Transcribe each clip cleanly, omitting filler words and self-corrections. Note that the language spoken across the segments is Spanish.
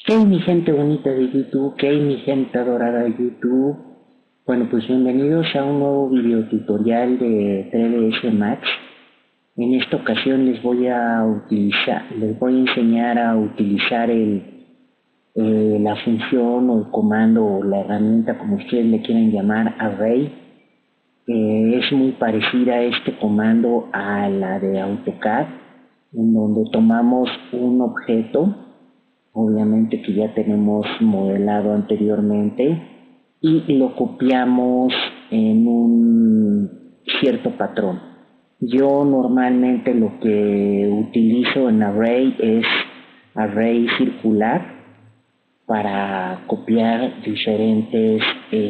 ¿Qué hay mi gente bonita de YouTube? ¿Qué hay mi gente adorada de YouTube? Bueno, pues bienvenidos a un nuevo video tutorial de 3ds Max. En esta ocasión les voy a enseñar a utilizar la función o el comando o la herramienta, como ustedes le quieran llamar, Array. Es muy parecida a este comando a la de AutoCAD, en donde tomamos un objeto, obviamente que ya tenemos modelado anteriormente, y lo copiamos en un cierto patrón. Yo normalmente lo que utilizo en Array es Array circular para copiar diferentes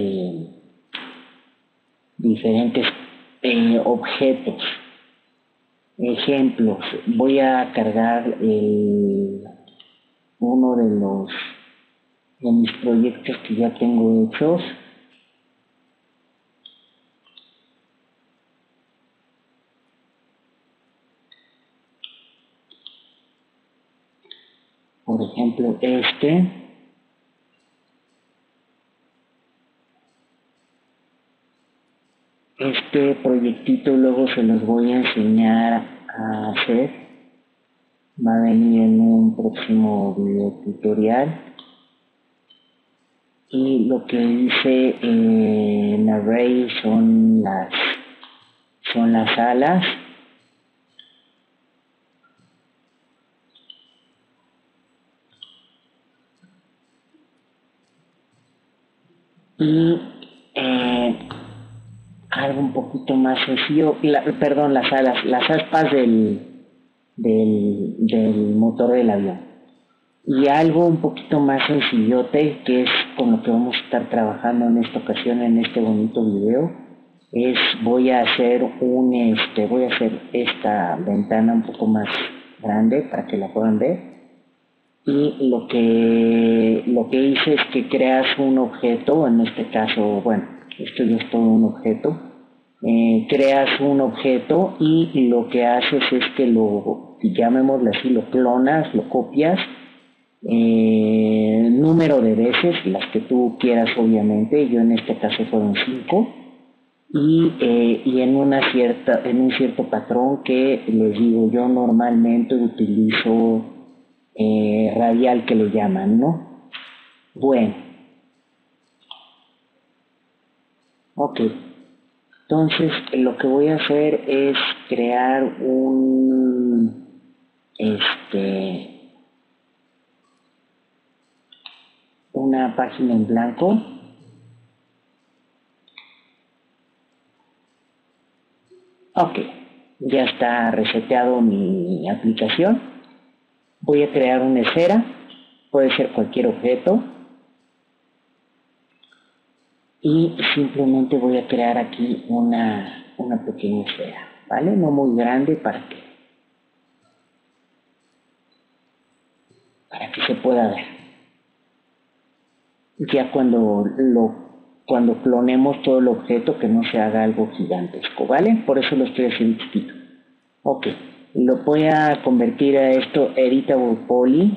objetos. Ejemplos, voy a cargar uno de mis proyectos que ya tengo hechos. Por ejemplo, este proyectito luego se los voy a enseñar a hacer. Va a venir en un próximo video tutorial. Y lo que hice en Array son las alas. Y algo un poquito más sencillo, las aspas del motor del avión. Y algo un poquito más sencillote, que es con lo que vamos a estar trabajando en esta ocasión, en este bonito video, voy a hacer esta ventana un poco más grande para que la puedan ver. Y lo que hice es que creas un objeto, en este caso, bueno, esto ya es todo un objeto. Creas un objeto y lo que haces es que llamémoslo así, lo clonas, lo copias, número de veces, las que tú quieras obviamente, yo en este caso fueron 5, y en un cierto patrón que les digo, yo normalmente utilizo radial, que le llaman, ¿no? Bueno, ok. Entonces, lo que voy a hacer es crear una página en blanco. Ok, ya está reseteado mi aplicación. Voy a crear una esfera, puede ser cualquier objeto. Y simplemente voy a crear aquí una pequeña esfera, ¿vale? No muy grande para que se pueda ver. Ya cuando clonemos todo el objeto, que no se haga algo gigantesco, ¿vale? Por eso lo estoy haciendo chiquito. Ok, lo voy a convertir a esto Editable Poly.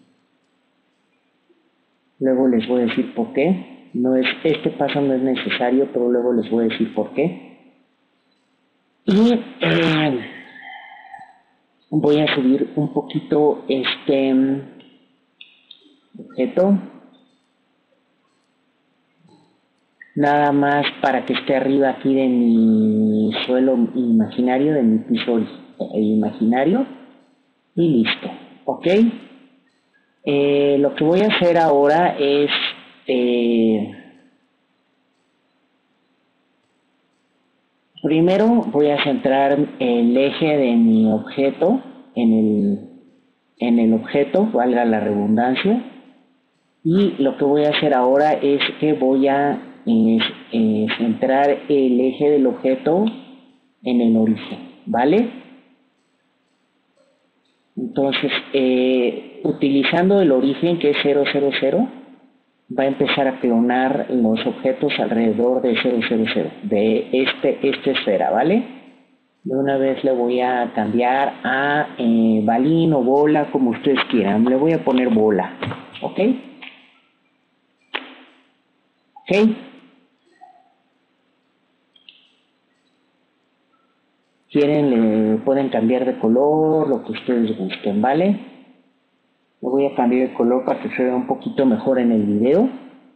Luego les voy a decir por qué. Este paso no es necesario, pero luego les voy a decir por qué. Y voy a subir un poquito este objeto, nada más para que esté arriba aquí de mi suelo imaginario, de mi piso imaginario, y listo, ok. Lo que voy a hacer ahora es primero voy a centrar el eje de mi objeto en el objeto, valga la redundancia, y lo que voy a hacer ahora es que voy a centrar el eje del objeto en el origen, ¿vale? Entonces, utilizando el origen, que es 0, 0, 0, va a empezar a clonar los objetos alrededor de 0, 0, 0, de esta esfera, ¿vale? De una vez le voy a cambiar a balín o bola, como ustedes quieran. Le voy a poner bola. ¿ok? ¿Ok? Quieren, le pueden cambiar de color, lo que ustedes gusten, ¿vale? Le voy a cambiar el color para que se vea un poquito mejor en el video.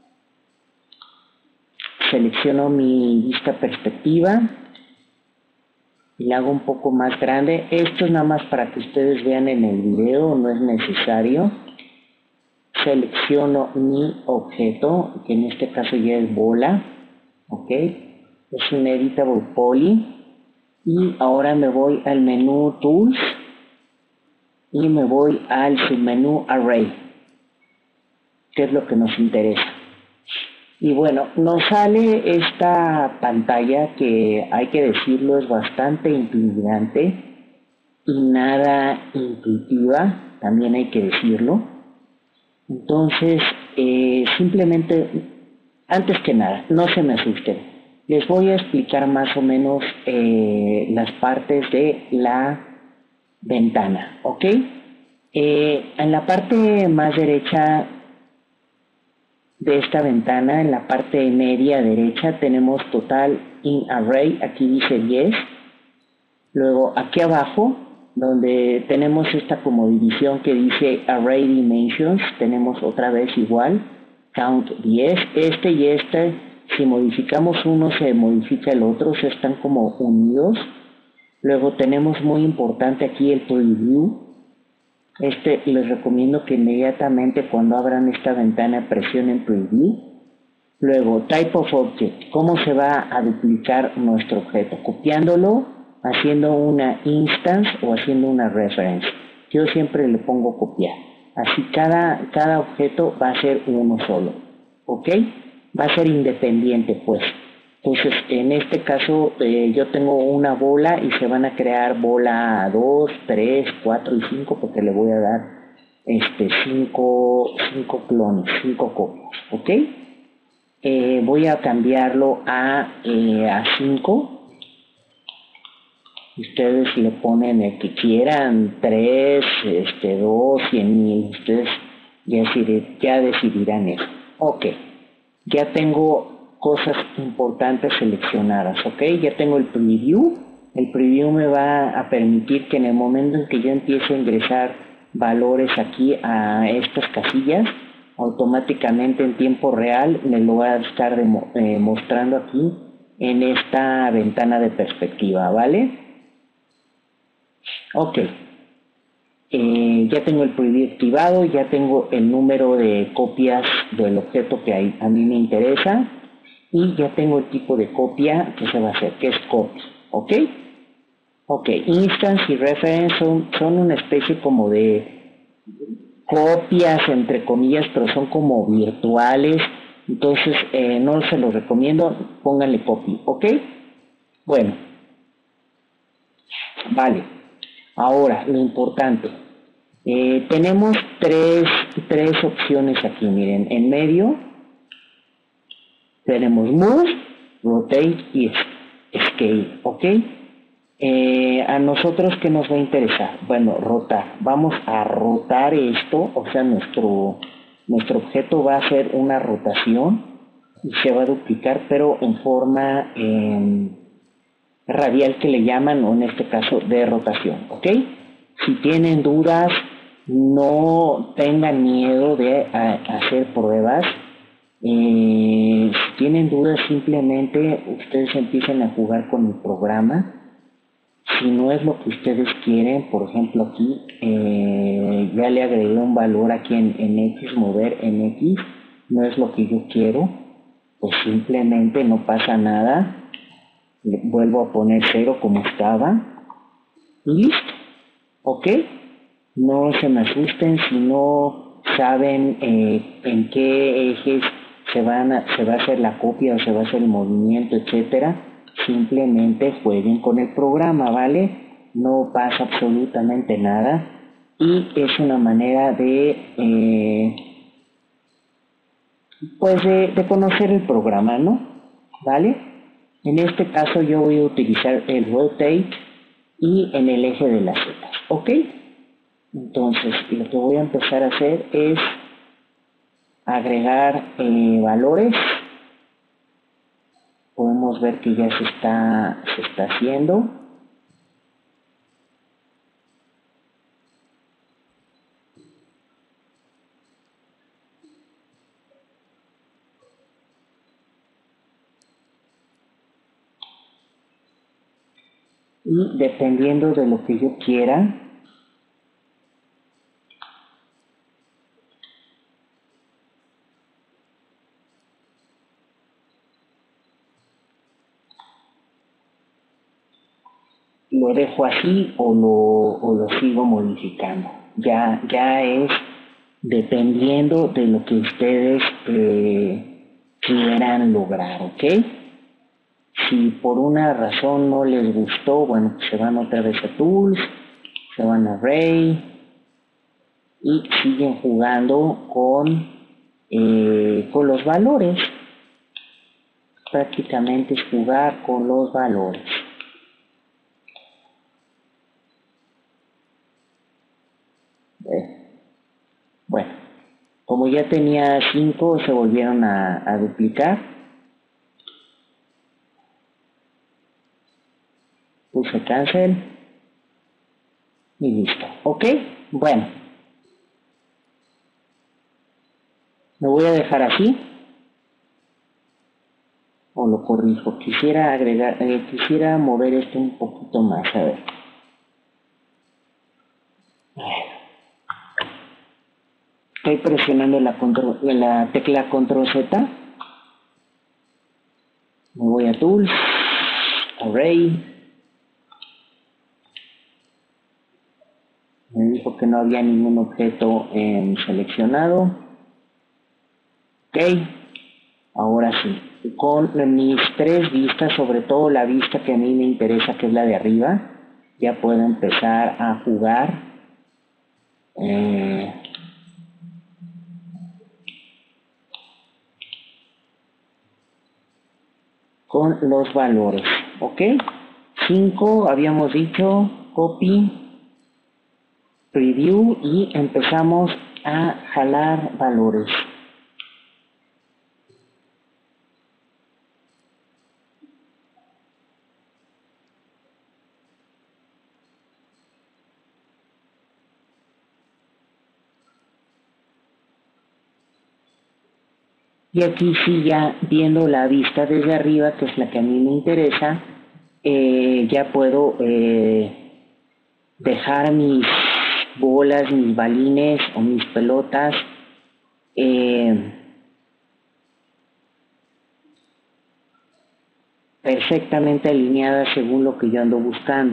Selecciono mi vista perspectiva y la hago un poco más grande. Esto es nada más para que ustedes vean en el video, no es necesario. Selecciono mi objeto, que en este caso ya es bola, ¿ok? Es un Editable Poly. Y ahora me voy al menú Tools y me voy al submenú Array, que es lo que nos interesa. Y bueno, nos sale esta pantalla que, hay que decirlo, es bastante intimidante y nada intuitiva, también hay que decirlo. Entonces, simplemente, antes que nada, no se me asusten. Les voy a explicar más o menos las partes de la ventana, ¿ok? En la parte más derecha de esta ventana, en la parte media derecha, tenemos Total in Array, aquí dice 10. Luego aquí abajo, donde tenemos esta como división que dice Array Dimensions, tenemos otra vez igual, Count 10, este y este, si modificamos uno se modifica el otro, se están como unidos. Luego tenemos muy importante aquí el Preview. Les recomiendo que inmediatamente cuando abran esta ventana presionen Preview. Luego Type of Object, cómo se va a duplicar nuestro objeto, copiándolo, haciendo una instance o haciendo una reference. Yo siempre le pongo copiar. Así cada objeto va a ser uno solo, ¿ok? Va a ser independiente, pues. Entonces, en este caso, yo tengo una bola y se van a crear bola 2, 3, 4 y 5 porque le voy a dar 5 clones, 5 copias, ¿ok? Voy a cambiarlo a 5. Ustedes le ponen el que quieran, 3, 2, 100,000. Ustedes ya decidirán eso. Ok, ya tengo cosas importantes seleccionadas, ok, ya tengo el preview. El preview me va a permitir que en el momento en que yo empiece a ingresar valores aquí a estas casillas, automáticamente en tiempo real me lo va a estar mostrando aquí en esta ventana de perspectiva, ¿vale? Ok, ya tengo el preview activado, ya tengo el número de copias del objeto que a mí me interesa. Y ya tengo el tipo de copia que se va a hacer, que es copy, ¿ok? Ok, instance y reference son una especie como de copias, entre comillas, pero son como virtuales, entonces no se los recomiendo, pónganle copy, ¿ok? Bueno, vale, ahora, lo importante, tenemos tres opciones aquí, miren, en medio, tenemos Move, Rotate y Scale, ¿ok? A nosotros, ¿qué nos va a interesar? Bueno, rotar. Vamos a rotar esto, o sea, nuestro objeto va a hacer una rotación y se va a duplicar, pero en forma radial que le llaman, o en este caso de rotación, ¿ok? Si tienen dudas, no tengan miedo de hacer pruebas. Si tienen dudas, simplemente ustedes empiecen a jugar con el programa. Si no es lo que ustedes quieren, por ejemplo aquí ya le agregué un valor aquí en X, mover en X, no es lo que yo quiero, pues simplemente no pasa nada, le vuelvo a poner 0 como estaba y listo, ¿ok? No se me asusten si no saben en qué ejes se va a hacer la copia o se va a hacer el movimiento, etcétera. Simplemente jueguen con el programa, ¿vale? No pasa absolutamente nada y es una manera de conocer el programa, ¿no? ¿Vale? En este caso yo voy a utilizar el Rotate y en el eje de las zetas, ¿ok? Entonces lo que voy a empezar a hacer es agregar valores. Podemos ver que ya se está haciendo. Y dependiendo de lo que yo quiera, lo dejo así o lo sigo modificando. Ya es dependiendo de lo que ustedes quieran lograr, ¿ok? Si por una razón no les gustó, bueno, pues se van otra vez a Tools, se van a Array y siguen jugando con los valores. Prácticamente es jugar con los valores. Bueno, como ya tenía 5, se volvieron a duplicar. Puse cancel y listo. Ok, bueno, me voy a dejar así o lo corrijo. Quisiera agregar, quisiera mover esto un poquito más. A ver. Estoy presionando la tecla Control Z. Me voy a Tools, Array. Me dijo que no había ningún objeto seleccionado. Ok, ahora sí. Con mis 3 vistas, sobre todo la vista que a mí me interesa, que es la de arriba, ya puedo empezar a jugar con los valores. Ok, 5 habíamos dicho, copy, preview y empezamos a jalar valores. Y aquí sí, ya viendo la vista desde arriba, que es la que a mí me interesa, ya puedo dejar mis bolas, mis balines o mis pelotas perfectamente alineadas según lo que yo ando buscando.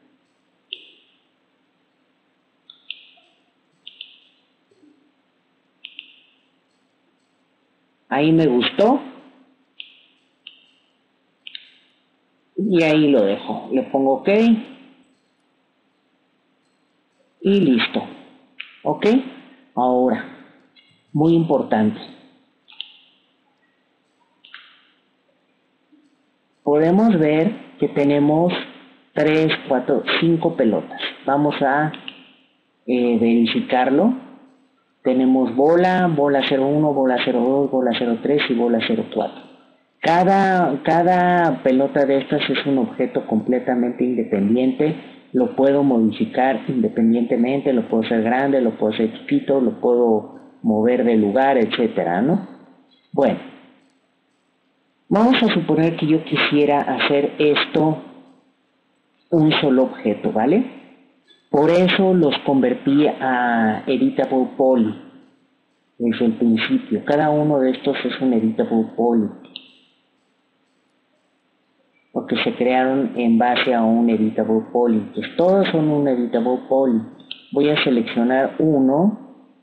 Ahí me gustó y ahí lo dejo. Le pongo OK y listo. OK. Ahora, muy importante. Podemos ver que tenemos 3, 4, 5 pelotas. Vamos a verificarlo. Tenemos bola 01, bola 02, bola 03 y bola 04. Cada pelota de estas es un objeto completamente independiente. Lo puedo modificar independientemente, lo puedo hacer grande, lo puedo hacer chiquito, lo puedo mover de lugar, etcétera, ¿no? Bueno, vamos a suponer que yo quisiera hacer esto un solo objeto, ¿vale? Por eso los convertí a Editable Poly desde el principio. Cada uno de estos es un Editable Poly, porque se crearon en base a un Editable Poly. Pues todos son un Editable Poly. Voy a seleccionar uno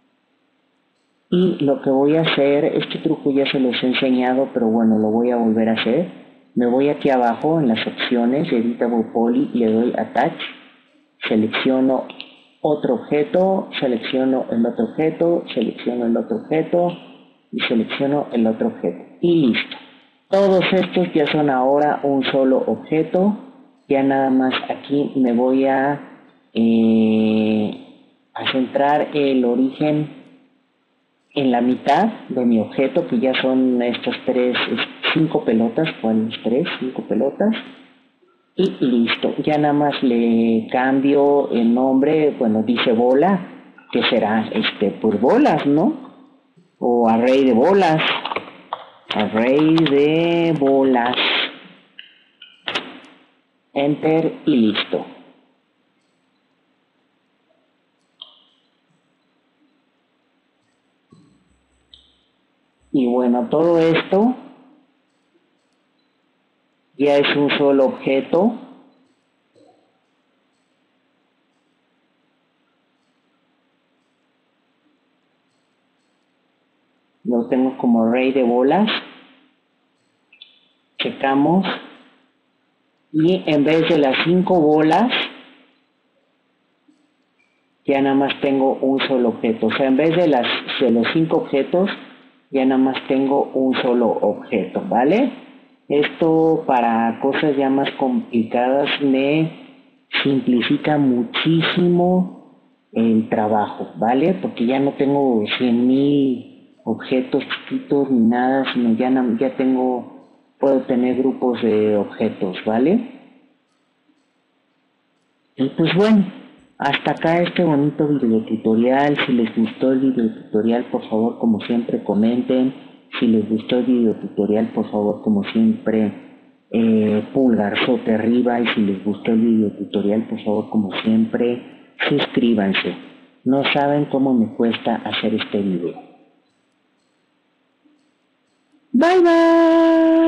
y lo que voy a hacer, este truco ya se los he enseñado, pero bueno, lo voy a volver a hacer. Me voy aquí abajo en las opciones de Editable Poly, le doy Attach, selecciono otro objeto, selecciono el otro objeto, selecciono el otro objeto y selecciono el otro objeto. Y listo. Todos estos ya son ahora un solo objeto. Ya nada más aquí me voy a centrar el origen en la mitad de mi objeto, que ya son estas cinco pelotas. ¿Cuáles tres? Cinco pelotas. Y listo, ya nada más le cambio el nombre, bueno, dice bola, que será pues bolas, ¿no? O array de bolas, array de bolas, enter y listo. Y bueno, todo esto ya es un solo objeto. Lo tengo como array de bolas. Checamos. Y en vez de las 5 bolas, ya nada más tengo un solo objeto. O sea, en vez de los 5 objetos, ya nada más tengo un solo objeto, ¿vale? Esto para cosas ya más complicadas me simplifica muchísimo el trabajo, ¿vale? Porque ya no tengo 100,000 objetos chiquitos ni nada, sino ya puedo tener grupos de objetos, ¿vale? Y pues bueno, hasta acá este bonito video tutorial. Si les gustó el video tutorial, por favor, como siempre, comenten. Si les gustó el video tutorial, por favor, como siempre, pulgarzote arriba. Y si les gustó el video tutorial, por favor, como siempre, suscríbanse. No saben cómo me cuesta hacer este video. Bye bye.